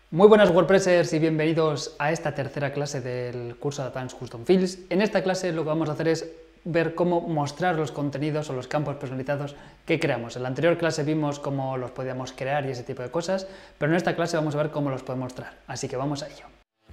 Muy buenas WordPressers y bienvenidos a esta tercera clase del curso de Advanced Custom Fields. En esta clase lo que vamos a hacer es ver cómo mostrar los contenidos o los campos personalizados que creamos. En la anterior clase vimos cómo los podíamos crear y ese tipo de cosas, pero en esta clase vamos a ver cómo los podemos mostrar. Así que vamos a ello.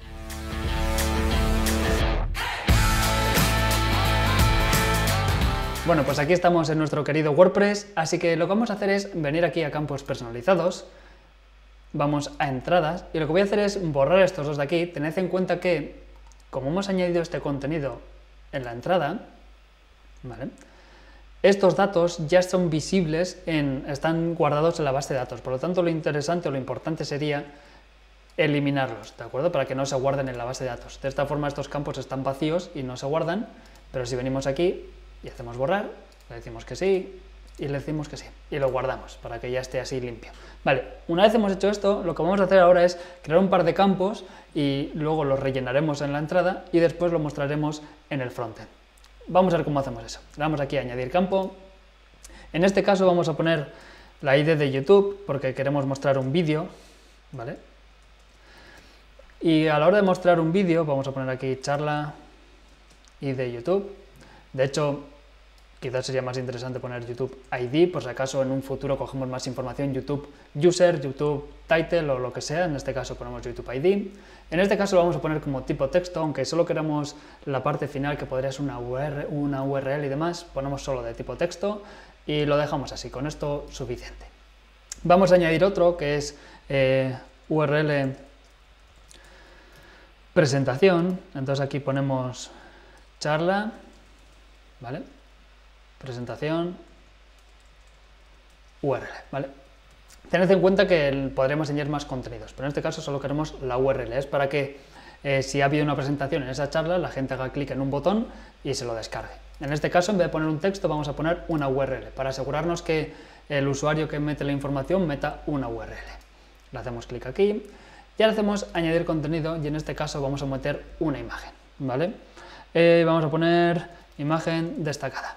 Bueno, pues aquí estamos en nuestro querido WordPress, así que lo que vamos a hacer es venir aquí a campos personalizados. Vamos a entradas y lo que voy a hacer es borrar estos dos de aquí. Tened en cuenta que, como hemos añadido este contenido en la entrada, ¿vale?, estos datos ya son visibles, están guardados en la base de datos. Por lo tanto, lo interesante o lo importante sería eliminarlos, ¿de acuerdo? Para que no se guarden en la base de datos. De esta forma estos campos están vacíos y no se guardan, pero si venimos aquí y hacemos borrar, le decimos que sí, y le decimos que sí, y lo guardamos para que ya esté así limpio. Vale, una vez hemos hecho esto, lo que vamos a hacer ahora es crear un par de campos y luego los rellenaremos en la entrada y después lo mostraremos en el frontend. Vamos a ver cómo hacemos eso. Le damos aquí a añadir campo. En este caso vamos a poner la ID de YouTube porque queremos mostrar un vídeo, ¿vale? Y a la hora de mostrar un vídeo vamos a poner aquí charla ID de YouTube. De hecho, quizás sería más interesante poner YouTube ID, por si acaso en un futuro cogemos más información, YouTube User, YouTube Title o lo que sea, en este caso ponemos YouTube ID. En este caso lo vamos a poner como tipo texto, aunque solo queramos la parte final que podría ser una URL y demás, ponemos solo de tipo texto y lo dejamos así, con esto suficiente. Vamos a añadir otro que es URL presentación, entonces aquí ponemos charla, ¿vale?, presentación, URL, ¿vale? Tened en cuenta que podremos añadir más contenidos, pero en este caso solo queremos la URL, es para que si ha habido una presentación en esa charla, la gente haga clic en un botón y se lo descargue. En este caso, en vez de poner un texto, vamos a poner una URL, para asegurarnos que el usuario que mete la información meta una URL. Le hacemos clic aquí y ahora hacemos añadir contenido y en este caso vamos a meter una imagen, ¿vale? Vamos a poner imagen destacada.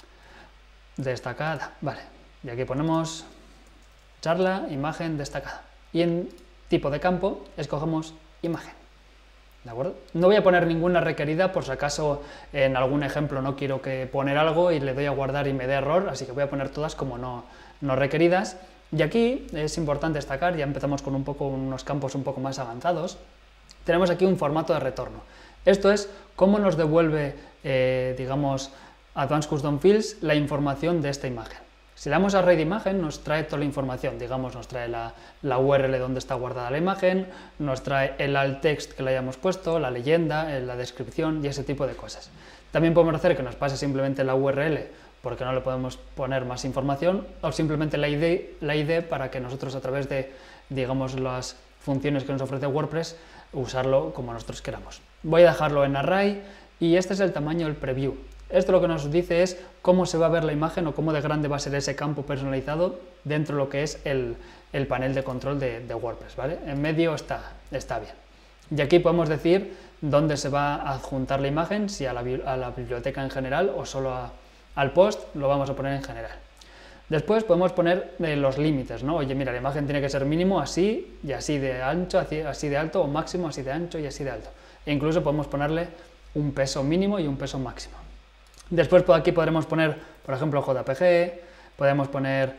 Vale, y aquí ponemos charla, imagen destacada, y en tipo de campo escogemos imagen, ¿de acuerdo? No voy a poner ninguna requerida por si acaso en algún ejemplo no quiero que poner algo y le doy a guardar y me dé error, así que voy a poner todas como no requeridas. Y aquí es importante destacar, ya empezamos con unos campos un poco más avanzados, tenemos aquí un formato de retorno. Esto es cómo nos devuelve, digamos, Advanced Custom Fields la información de esta imagen. Si le damos a Read Imagen nos trae toda la información, digamos nos trae la URL donde está guardada la imagen, nos trae el alt text que le hayamos puesto, la leyenda, la descripción y ese tipo de cosas. También podemos hacer que nos pase simplemente la URL porque no le podemos poner más información o simplemente la ID para que nosotros a través de, digamos, las funciones que nos ofrece WordPress usarlo como nosotros queramos. Voy a dejarlo en array y este es el tamaño del preview. Esto lo que nos dice es cómo se va a ver la imagen o cómo de grande va a ser ese campo personalizado dentro de lo que es el panel de control de WordPress, ¿vale? En medio está bien. Y aquí podemos decir dónde se va a adjuntar la imagen, si a la biblioteca en general o solo al post, lo vamos a poner en general. Después podemos poner los límites, ¿no? Oye, mira, la imagen tiene que ser mínimo así y así de ancho, así de alto, o máximo así de ancho y así de alto. E incluso podemos ponerle un peso mínimo y un peso máximo. Después por aquí podremos poner, por ejemplo, JPG, podemos poner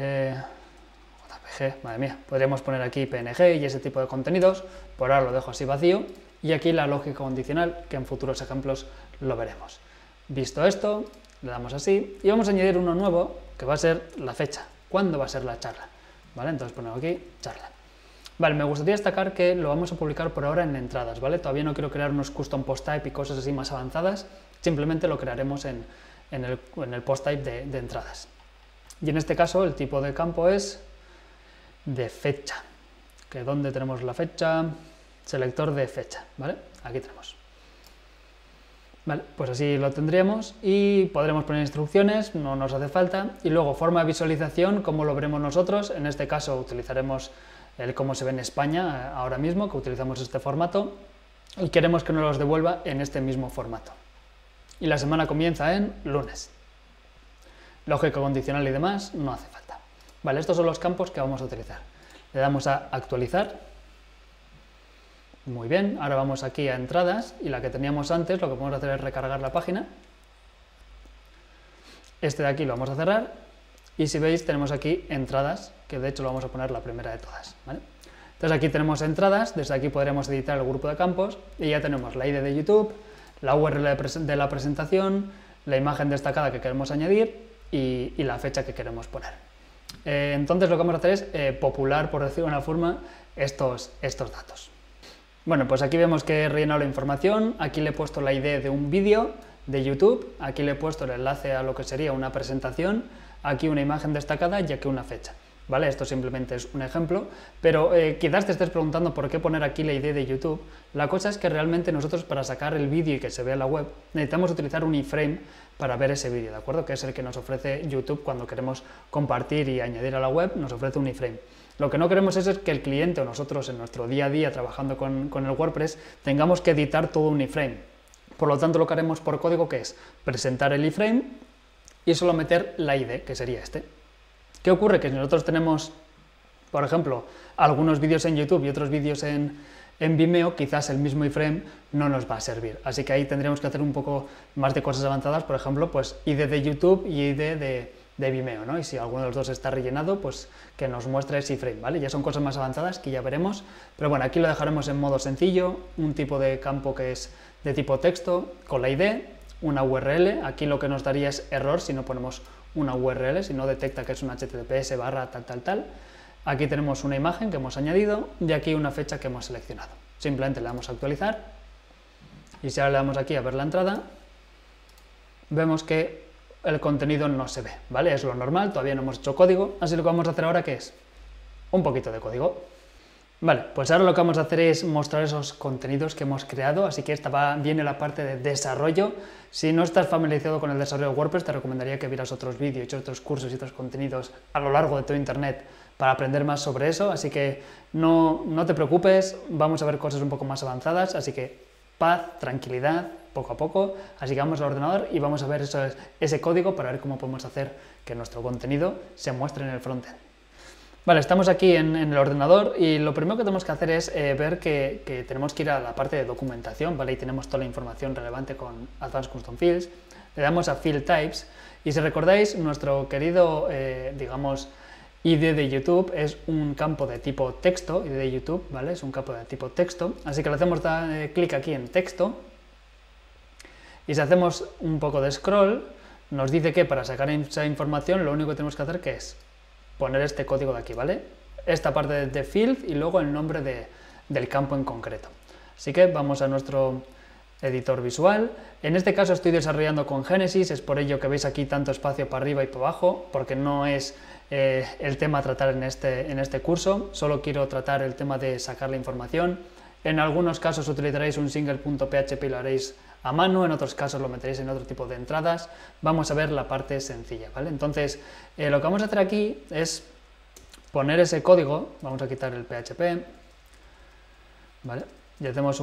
JPG, madre mía, podríamos poner aquí PNG y ese tipo de contenidos. Por ahora lo dejo así vacío y aquí la lógica condicional, que en futuros ejemplos lo veremos. Visto esto, le damos así y vamos a añadir uno nuevo que va a ser la fecha, cuándo va a ser la charla, ¿vale? Entonces ponemos aquí charla. Vale, me gustaría destacar que lo vamos a publicar por ahora en entradas, ¿vale? Todavía no quiero crear unos custom post type y cosas así más avanzadas, simplemente lo crearemos en el post type de entradas. Y en este caso el tipo de campo es de fecha, que donde tenemos la fecha, selector de fecha, ¿vale? Aquí tenemos. Vale, pues así lo tendríamos y podremos poner instrucciones, no nos hace falta, y luego forma de visualización, como lo veremos nosotros, en este caso utilizaremos el cómo se ve en España ahora mismo, que utilizamos este formato, y queremos que nos los devuelva en este mismo formato. Y la semana comienza en lunes. Lógica condicional y demás, no hace falta. Vale, estos son los campos que vamos a utilizar. Le damos a actualizar Muy bien, ahora vamos aquí a entradas y la que teníamos antes, lo que podemos hacer es recargar la página. Este de aquí lo vamos a cerrar y si veis tenemos aquí entradas, que de hecho lo vamos a poner la primera de todas, ¿vale? Entonces aquí tenemos entradas, desde aquí podremos editar el grupo de campos y ya tenemos la ID de YouTube, la URL de la presentación, la imagen destacada que queremos añadir y la fecha que queremos poner. Entonces lo que vamos a hacer es popular, por decirlo de una forma, estos datos. Bueno, pues aquí vemos que he rellenado la información, aquí le he puesto la ID de un vídeo de YouTube, aquí le he puesto el enlace a lo que sería una presentación, aquí una imagen destacada y aquí una fecha. ¿Vale? Esto simplemente es un ejemplo, pero quizás te estés preguntando por qué poner aquí la ID de YouTube. La cosa es que realmente nosotros para sacar el vídeo y que se vea en la web necesitamos utilizar un iframe para ver ese vídeo, ¿de acuerdo? Que es el que nos ofrece YouTube cuando queremos compartir y añadir a la web, nos ofrece un iframe. Lo que no queremos es que el cliente o nosotros en nuestro día a día trabajando con el WordPress tengamos que editar todo un iframe. Por lo tanto, lo que haremos por código que es presentar el iframe y solo meter la ID, que sería este. ¿Qué ocurre? Que si nosotros tenemos, por ejemplo, algunos vídeos en YouTube y otros vídeos en Vimeo, quizás el mismo iframe no nos va a servir. Así que ahí tendríamos que hacer un poco más de cosas avanzadas, por ejemplo, pues ID de YouTube y ID de Vimeo, ¿no? Y si alguno de los dos está rellenado, pues que nos muestre ese iframe, ¿vale? Ya son cosas más avanzadas que ya veremos, pero bueno, aquí lo dejaremos en modo sencillo, un tipo de campo que es de tipo texto, con la ID, una URL, aquí lo que nos daría es error si no ponemos una URL, si no detecta que es un HTTPS /tal. Aquí tenemos una imagen que hemos añadido y aquí una fecha que hemos seleccionado. Simplemente le damos a actualizar y si ahora le damos aquí a ver la entrada, vemos que el contenido no se ve, ¿vale? Es lo normal, todavía no hemos hecho código, así lo que vamos a hacer ahora, ¿qué es? Un poquito de código. Vale, pues ahora lo que vamos a hacer es mostrar esos contenidos que hemos creado, así que viene la parte de desarrollo. Si no estás familiarizado con el desarrollo de WordPress, te recomendaría que vieras otros vídeos, otros cursos y otros contenidos a lo largo de todo Internet para aprender más sobre eso, así que no te preocupes, vamos a ver cosas un poco más avanzadas, así que paz, tranquilidad, poco a poco, así que vamos al ordenador y vamos a ver ese código para ver cómo podemos hacer que nuestro contenido se muestre en el frontend. Vale, estamos aquí en el ordenador y lo primero que tenemos que hacer es ver que tenemos que ir a la parte de documentación, ¿vale? Y tenemos toda la información relevante con Advanced Custom Fields. Le damos a Field Types y si recordáis, nuestro querido, digamos, ID de YouTube es un campo de tipo texto, ID de YouTube, ¿vale? Es un campo de tipo texto, así que le hacemos clic aquí en texto y si hacemos un poco de scroll, nos dice que para sacar esa información lo único que tenemos que hacer que es poner este código de aquí, ¿vale? Esta parte de field y luego el nombre del campo en concreto. Así que vamos a nuestro editor visual. En este caso estoy desarrollando con Genesis, es por ello que veis aquí tanto espacio para arriba y para abajo, porque no es el tema a tratar en este curso, solo quiero tratar el tema de sacar la información. En algunos casos utilizaréis un single.php y lo haréis a mano, en otros casos lo meteréis en otro tipo de entradas. Vamos a ver la parte sencilla, ¿vale? Entonces, lo que vamos a hacer aquí es poner ese código, vamos a quitar el PHP, ¿vale? Ya tenemos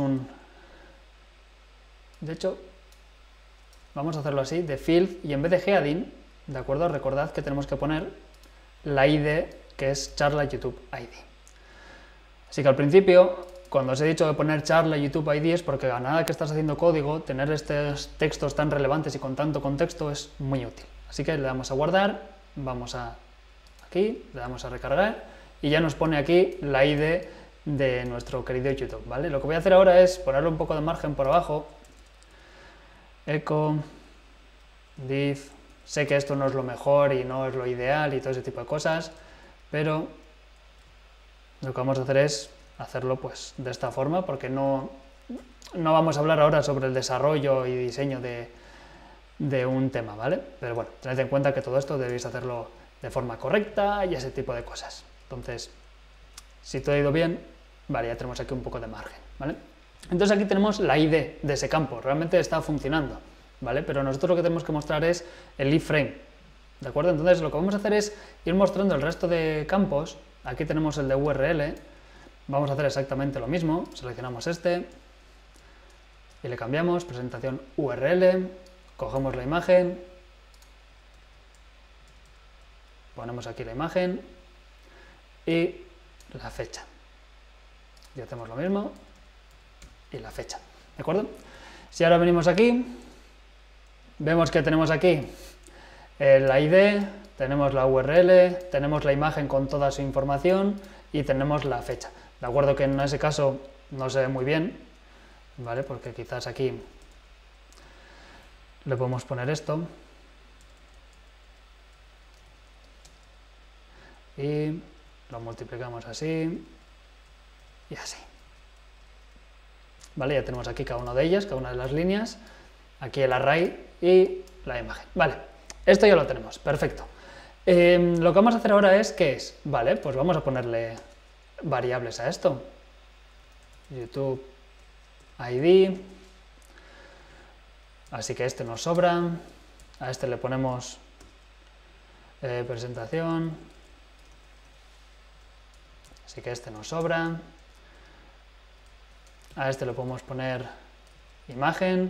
de hecho, vamos a hacerlo así, de field, y en vez de heading, ¿de acuerdo? Recordad que tenemos que poner la ID, que es charla YouTube ID. Así que al principio, cuando os he dicho de poner charla YouTube ID es porque a nada que estás haciendo código, tener estos textos tan relevantes y con tanto contexto es muy útil. Así que le damos a guardar, vamos aquí, le damos a recargar y ya nos pone aquí la ID de nuestro querido YouTube, ¿vale? Lo que voy a hacer ahora es ponerle un poco de margen por abajo, echo, div, sé que esto no es lo mejor y no es lo ideal y todo ese tipo de cosas, pero lo que vamos a hacer es hacerlo pues de esta forma, porque no vamos a hablar ahora sobre el desarrollo y diseño de un tema, ¿vale? Pero bueno, tened en cuenta que todo esto debéis hacerlo de forma correcta y ese tipo de cosas. Entonces, si todo ha ido bien, vale, ya tenemos aquí un poco de margen, ¿vale? Entonces aquí tenemos la ID de ese campo, realmente está funcionando, ¿vale? Pero nosotros lo que tenemos que mostrar es el iframe, ¿de acuerdo? Entonces lo que vamos a hacer es ir mostrando el resto de campos. Aquí tenemos el de URL, vamos a hacer exactamente lo mismo, seleccionamos este y le cambiamos, presentación URL, cogemos la imagen, ponemos aquí la imagen y la fecha. Y hacemos lo mismo, y la fecha, ¿de acuerdo? Si ahora venimos aquí, vemos que tenemos aquí el ID, tenemos la URL, tenemos la imagen con toda su información y tenemos la fecha. De acuerdo que en ese caso no se ve muy bien, ¿vale? Porque quizás aquí le podemos poner esto y lo multiplicamos así y así. ¿Vale? Ya tenemos aquí cada una de ellas, cada una de las líneas, aquí el array y la imagen. Vale, esto ya lo tenemos, perfecto. Lo que vamos a hacer ahora es, ¿qué es? Vale, pues vamos a ponerle variables a esto. YouTube ID, así que este nos sobra, a este le ponemos presentación, así que este nos sobra, a este le podemos poner imagen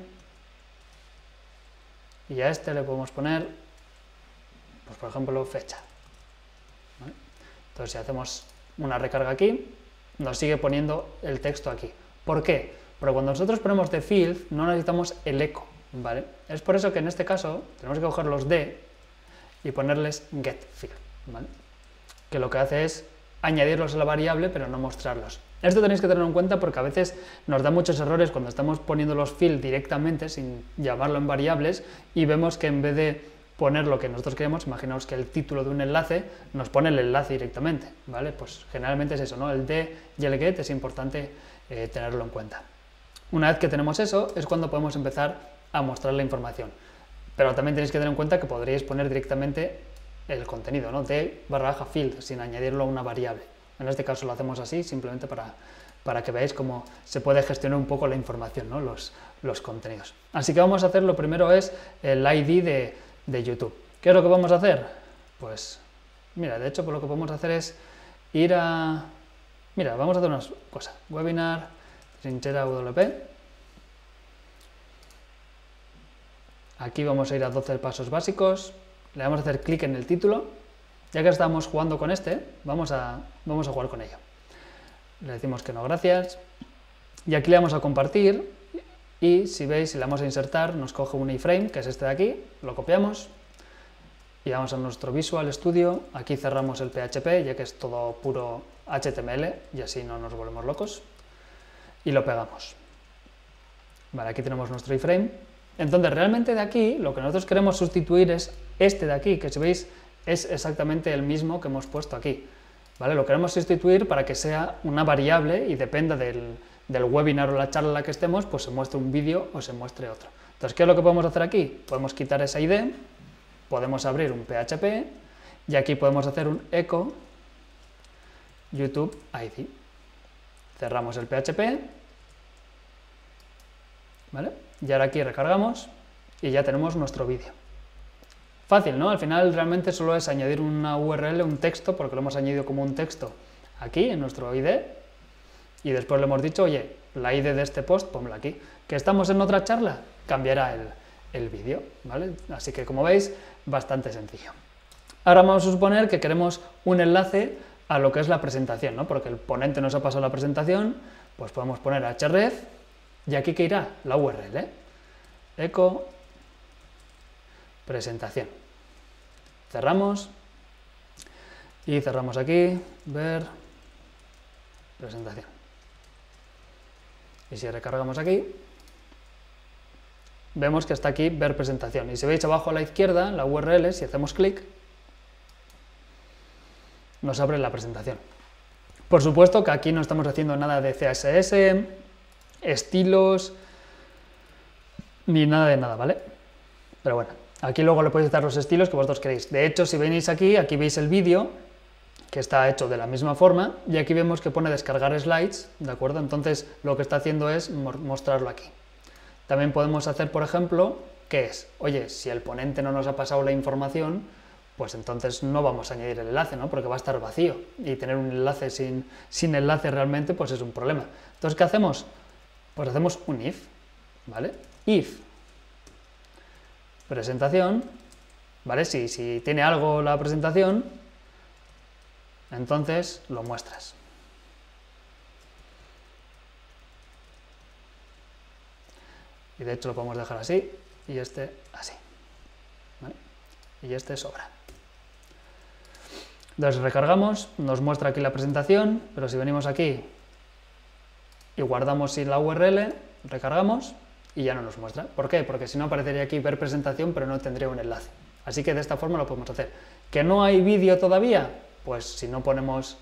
y a este le podemos poner, pues por ejemplo, fecha. ¿Vale? Entonces si hacemos una recarga aquí, nos sigue poniendo el texto aquí. ¿Por qué? Porque cuando nosotros ponemos the field no necesitamos el eco, ¿vale? Es por eso que en este caso tenemos que coger los de y ponerles get field, ¿vale? Que lo que hace es añadirlos a la variable pero no mostrarlos. Esto tenéis que tenerlo en cuenta porque a veces nos da muchos errores cuando estamos poniendo los field directamente sin llamarlo en variables y vemos que en vez de poner lo que nosotros queremos, imaginaos que el título de un enlace nos pone el enlace directamente, ¿vale? Pues generalmente es eso, ¿no? El de y el get es importante tenerlo en cuenta. Una vez que tenemos eso, es cuando podemos empezar a mostrar la información. Pero también tenéis que tener en cuenta que podríais poner directamente el contenido, ¿no? de/field, sin añadirlo a una variable. En este caso lo hacemos así, simplemente para que veáis cómo se puede gestionar un poco la información, ¿no? los contenidos. Así que vamos a hacer, lo primero es el ID de YouTube. ¿Qué es lo que vamos a hacer? Pues, mira, de hecho, pues lo que podemos hacer es ir a... Mira, vamos a hacer una cosa. Webinar, trinchera WP. Aquí vamos a ir a 12 pasos básicos. Le vamos a hacer clic en el título. Ya que estamos jugando con este, vamos a jugar con ello. Le decimos que no, gracias. Y aquí le vamos a compartir. Y si veis, si le vamos a insertar, nos coge un iframe, que es este de aquí, lo copiamos y vamos a nuestro Visual Studio, aquí cerramos el PHP, ya que es todo puro HTML, y así no nos volvemos locos, y lo pegamos. Vale, aquí tenemos nuestro iframe. Entonces, realmente de aquí, lo que nosotros queremos sustituir es este de aquí, que si veis, es exactamente el mismo que hemos puesto aquí. ¿Vale? Lo queremos sustituir para que sea una variable y dependa del webinar o la charla en la que estemos, pues se muestre un vídeo o se muestre otro. Entonces, ¿qué es lo que podemos hacer aquí? Podemos quitar esa ID, podemos abrir un PHP y aquí podemos hacer un echo YouTube ID. Cerramos el PHP, ¿vale? Y ahora aquí recargamos y ya tenemos nuestro vídeo. Fácil, ¿no? Al final realmente solo es añadir una URL, un texto, porque lo hemos añadido como un texto aquí en nuestro ID. Y después le hemos dicho, oye, la ID de este post, ponla aquí. Que estamos en otra charla, cambiará el vídeo, ¿vale? Así que, como veis, bastante sencillo. Ahora vamos a suponer que queremos un enlace a lo que es la presentación, ¿no? Porque el ponente nos ha pasado la presentación, pues podemos poner href, y aquí que irá la URL, echo presentación. Cerramos, y cerramos aquí, ver presentación. Y si recargamos aquí, vemos que está aquí ver presentación. Y si veis abajo a la izquierda, la URL, si hacemos clic, nos abre la presentación. Por supuesto que aquí no estamos haciendo nada de CSS, estilos, ni nada de nada, ¿vale? Pero bueno, aquí luego le podéis dar los estilos que vosotros queréis. De hecho, si venís aquí veis el vídeo, que está hecho de la misma forma, y aquí vemos que pone descargar slides, ¿de acuerdo? Entonces lo que está haciendo es mostrarlo aquí. También podemos hacer, por ejemplo, ¿qué es? Oye, si el ponente no nos ha pasado la información, pues entonces no vamos a añadir el enlace, ¿no? Porque va a estar vacío, y tener un enlace sin enlace realmente, pues es un problema. Entonces, ¿qué hacemos? Pues hacemos un if, ¿vale? If presentación, ¿vale? Si tiene algo la presentación, entonces lo muestras. Y de hecho lo podemos dejar así y este así, ¿vale? Y este sobra. Entonces recargamos, nos muestra aquí la presentación, pero si venimos aquí y guardamos sin la URL, recargamos y ya no nos muestra. ¿Por qué? Porque si no aparecería aquí ver presentación, pero no tendría un enlace. Así que de esta forma lo podemos hacer. ¿Que no hay vídeo todavía? Pues si no ponemos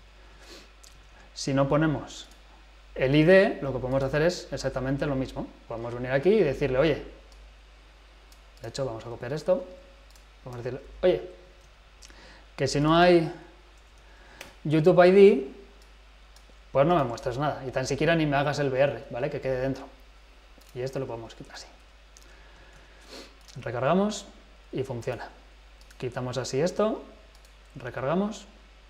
el ID, lo que podemos hacer es exactamente lo mismo. Podemos venir aquí y decirle, oye, de hecho vamos a copiar esto, vamos a decirle, oye, que si no hay YouTube ID, pues no me muestres nada, y tan siquiera ni me hagas el VR, ¿vale? Que quede dentro. Y esto lo podemos quitar así. Recargamos y funciona. Quitamos así esto, recargamos.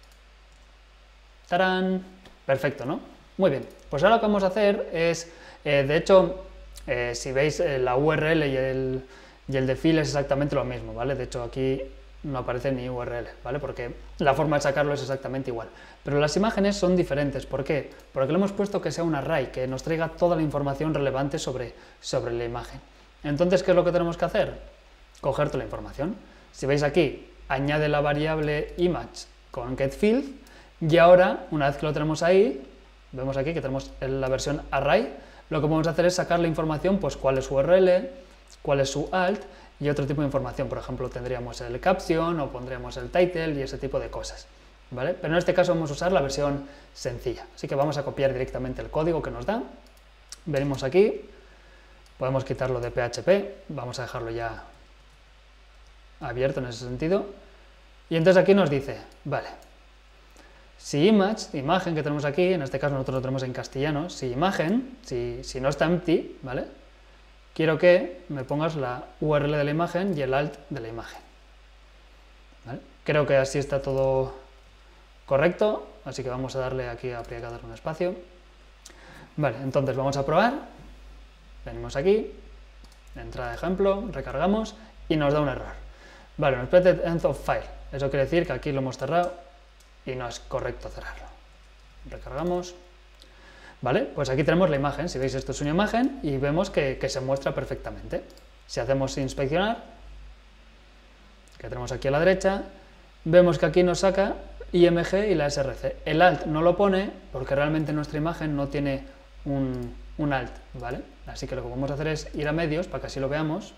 ¡Tarán! Perfecto, ¿no? Muy bien. Pues ahora lo que vamos a hacer es, de hecho, si veis la URL y el de file es exactamente lo mismo, ¿vale? De hecho aquí no aparece ni URL, ¿vale? Porque la forma de sacarlo es exactamente igual. Pero las imágenes son diferentes. ¿Por qué? Porque le hemos puesto que sea un array, que nos traiga toda la información relevante sobre la imagen. Entonces, ¿qué es lo que tenemos que hacer? Coger toda la información. Si veis aquí, añade la variable image con getField, y ahora, una vez que lo tenemos ahí, vemos aquí que tenemos la versión array, lo que podemos hacer es sacar la información, pues cuál es su URL, cuál es su alt, y otro tipo de información. Por ejemplo, tendríamos el caption o pondríamos el title y ese tipo de cosas, ¿vale? Pero en este caso vamos a usar la versión sencilla, así que vamos a copiar directamente el código que nos da. Venimos aquí, podemos quitarlo de PHP, vamos a dejarlo ya abierto en ese sentido, y entonces aquí nos dice, vale, si image, imagen que tenemos aquí, en este caso nosotros lo tenemos en castellano, si imagen, si no está empty, ¿vale? Quiero que me pongas la URL de la imagen y el alt de la imagen, ¿vale? Creo que así está todo correcto, así que vamos a darle aquí, habría que darle un espacio. Vale, entonces vamos a probar, venimos aquí, entrada de ejemplo, recargamos y nos da un error. Vale, nos pide end of file, eso quiere decir que aquí lo hemos cerrado y no es correcto cerrarlo. Recargamos. Vale, pues aquí tenemos la imagen. Si veis, esto es una imagen y vemos que se muestra perfectamente. Si hacemos inspeccionar, que tenemos aquí a la derecha, vemos que aquí nos saca IMG y la SRC. El alt no lo pone porque realmente nuestra imagen no tiene un alt, ¿vale? Así que lo que vamos a hacer es ir a medios para que así lo veamos.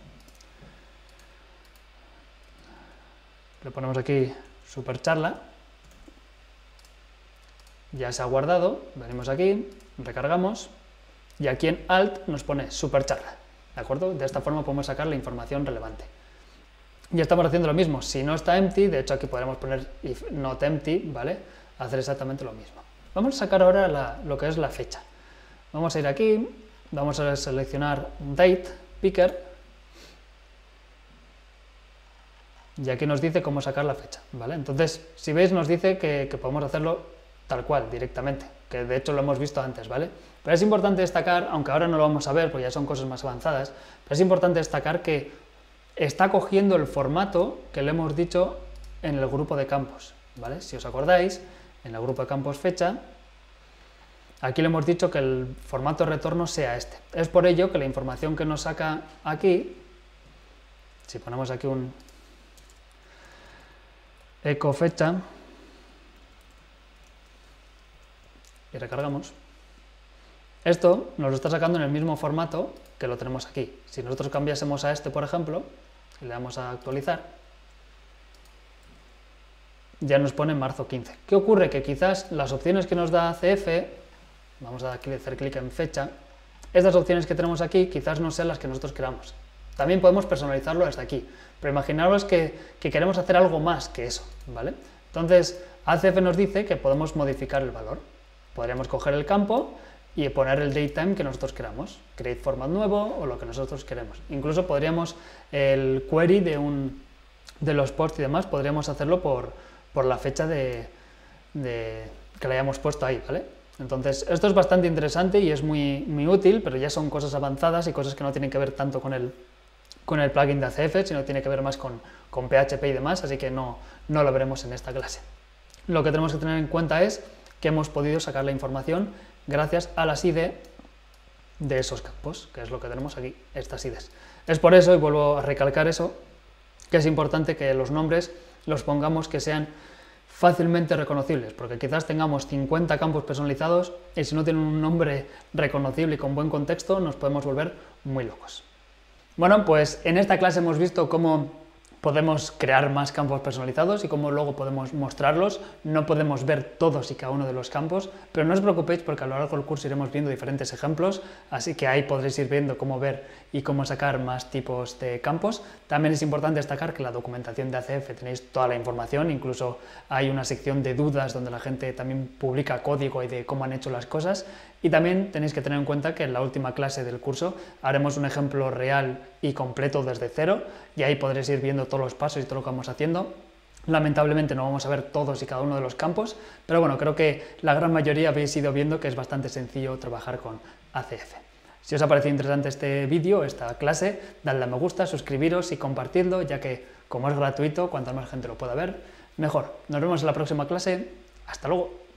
Le ponemos aquí supercharla. Ya se ha guardado, venimos aquí, recargamos y aquí en alt nos pone supercharla, ¿de acuerdo? De esta forma podemos sacar la información relevante. Ya estamos haciendo lo mismo, si no está empty, de hecho aquí podremos poner if not empty, ¿vale? Hacer exactamente lo mismo. Vamos a sacar ahora lo que es la fecha. Vamos a ir aquí, vamos a seleccionar date picker y aquí nos dice cómo sacar la fecha, ¿vale? Entonces, si veis, nos dice que podemos hacerlo tal cual, directamente, que de hecho lo hemos visto antes, ¿vale? Pero es importante destacar, aunque ahora no lo vamos a ver, porque ya son cosas más avanzadas, pero es importante destacar que está cogiendo el formato que le hemos dicho en el grupo de campos, ¿vale? Si os acordáis, en el grupo de campos fecha, aquí le hemos dicho que el formato de retorno sea este. Es por ello que la información que nos saca aquí, si ponemos aquí un eco fecha, y recargamos, esto nos lo está sacando en el mismo formato que lo tenemos aquí. Si nosotros cambiásemos a este, por ejemplo, y le damos a actualizar, ya nos pone marzo 15. ¿Qué ocurre? Que quizás las opciones que nos da ACF, vamos a hacer clic en fecha, estas opciones que tenemos aquí quizás no sean las que nosotros queramos. También podemos personalizarlo desde aquí, pero imaginaros que queremos hacer algo más que eso, ¿vale? Entonces, ACF nos dice que podemos modificar el valor. Podríamos coger el campo y poner el datetime que nosotros queramos, create format nuevo o lo que nosotros queremos. Incluso podríamos, el query de los posts y demás, podríamos hacerlo por la fecha que le hayamos puesto ahí, ¿vale? Entonces, esto es bastante interesante y es muy, muy útil, pero ya son cosas avanzadas y cosas que no tienen que ver tanto con el plugin de ACF, sino tiene que ver más con PHP y demás, así que no lo veremos en esta clase. Lo que tenemos que tener en cuenta es que hemos podido sacar la información gracias a las ID de esos campos, que es lo que tenemos aquí, estas IDs. Es por eso, y vuelvo a recalcar eso, que es importante que los nombres los pongamos que sean fácilmente reconocibles, porque quizás tengamos 50 campos personalizados y si no tienen un nombre reconocible y con buen contexto nos podemos volver muy locos. Bueno, pues en esta clase hemos visto cómo podemos crear más campos personalizados y cómo luego podemos mostrarlos. No podemos ver todos y cada uno de los campos, pero no os preocupéis porque a lo largo del curso iremos viendo diferentes ejemplos, así que ahí podréis ir viendo cómo ver y cómo sacar más tipos de campos. También es importante destacar que en la documentación de ACF tenéis toda la información, incluso hay una sección de dudas donde la gente también publica código y de cómo han hecho las cosas. Y también tenéis que tener en cuenta que en la última clase del curso haremos un ejemplo real y completo desde cero y ahí podréis ir viendo todos los pasos y todo lo que vamos haciendo. Lamentablemente no vamos a ver todos y cada uno de los campos, pero bueno, creo que la gran mayoría habéis ido viendo que es bastante sencillo trabajar con ACF. Si os ha parecido interesante este vídeo, esta clase, dadle a me gusta, suscribiros y compartidlo, ya que como es gratuito, cuanta más gente lo pueda ver, mejor. Nos vemos en la próxima clase. Hasta luego.